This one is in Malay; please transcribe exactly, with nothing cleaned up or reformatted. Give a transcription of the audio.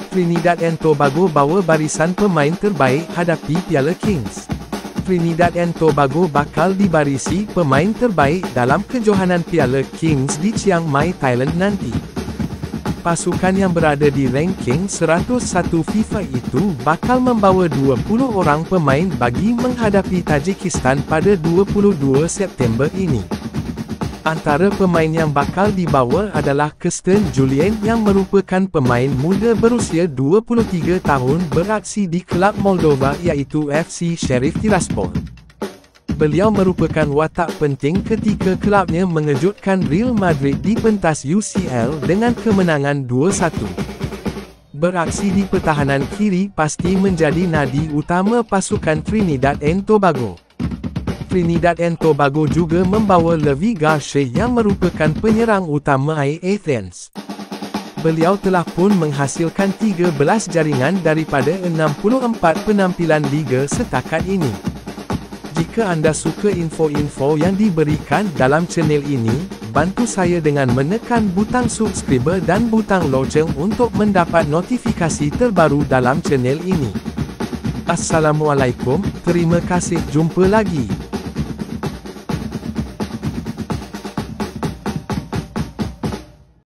Trinidad and Tobago bawa barisan pemain terbaik hadapi Piala Kings. Trinidad and Tobago bakal dibarisi pemain terbaik dalam kejohanan Piala Kings di Chiang Mai, Thailand nanti. Pasukan yang berada di ranking seratus satu FIFA itu bakal membawa dua puluh orang pemain bagi menghadapi Tajikistan pada dua puluh dua September ini. Antara pemain yang bakal dibawa adalah Kirsten Julian yang merupakan pemain muda berusia dua puluh tiga tahun beraksi di kelab Moldova iaitu F C Sheriff Tiraspol. Beliau merupakan watak penting ketika kelabnya mengejutkan Real Madrid di pentas U C L dengan kemenangan dua satu. Beraksi di pertahanan kiri pasti menjadi nadi utama pasukan Trinidad and Tobago. Trinidad and Tobago juga membawa Levi Garcia yang merupakan penyerang utama I Athens. Beliau telah pun menghasilkan tiga belas jaringan daripada enam puluh empat penampilan liga setakat ini. Jika anda suka info-info yang diberikan dalam channel ini, bantu saya dengan menekan butang subscribe dan butang loceng untuk mendapat notifikasi terbaru dalam channel ini. Assalamualaikum, terima kasih, jumpa lagi.